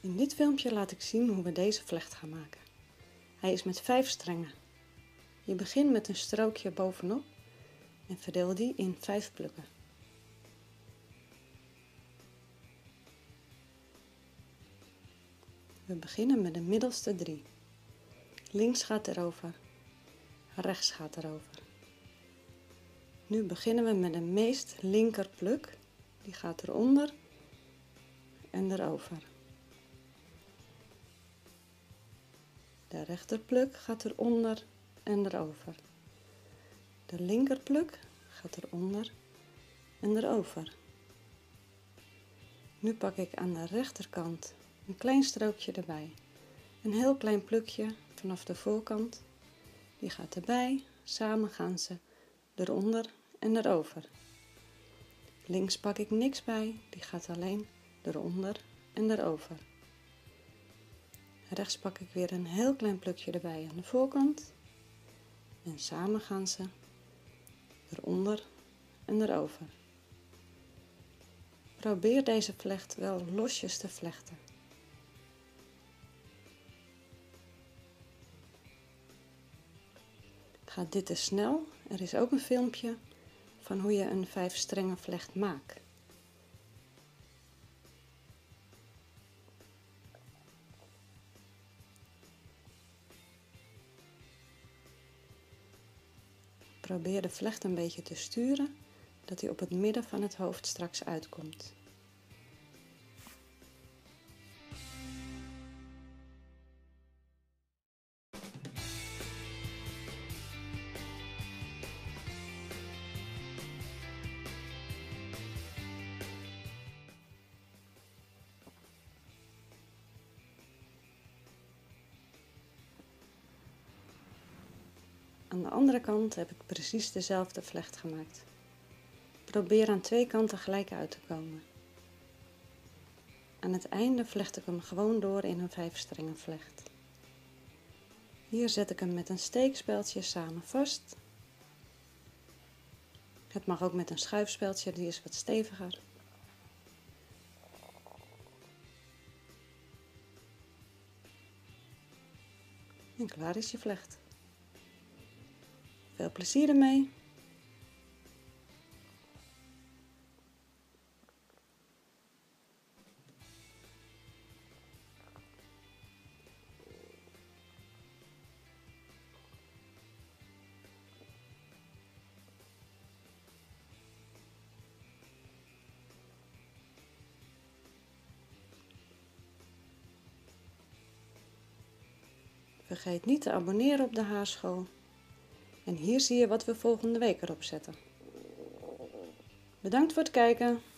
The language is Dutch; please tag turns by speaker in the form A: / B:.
A: In dit filmpje laat ik zien hoe we deze vlecht gaan maken. Hij is met 5 strengen. Je begint met een strookje bovenop en verdeel die in 5 plukken. We beginnen met de middelste 3. Links gaat erover, rechts gaat erover. Nu beginnen we met de meest linker pluk, die gaat eronder en erover. De rechterpluk gaat eronder en erover. De linkerpluk gaat eronder en erover. Nu pak ik aan de rechterkant een klein strookje erbij. Een heel klein plukje vanaf de voorkant. Die gaat erbij, samen gaan ze eronder en erover. Links pak ik niks bij, die gaat alleen eronder en erover. Rechts pak ik weer een heel klein plukje erbij aan de voorkant. En samen gaan ze eronder en erover. Probeer deze vlecht wel losjes te vlechten. Gaat dit te snel? Er is ook een filmpje van hoe je een 5 strengen vlecht maakt. Probeer de vlecht een beetje te sturen, dat hij op het midden van het hoofd straks uitkomt. Aan de andere kant heb ik precies dezelfde vlecht gemaakt. Probeer aan 2 kanten gelijk uit te komen. Aan het einde vlecht ik hem gewoon door in een 5 strengen vlecht. Hier zet ik hem met een steekspeltje samen vast. Het mag ook met een schuifspeltje, die is wat steviger. En klaar is je vlecht. Veel plezier ermee! Vergeet niet te abonneren op de Haarschool. En hier zie je wat we volgende week erop zetten. Bedankt voor het kijken!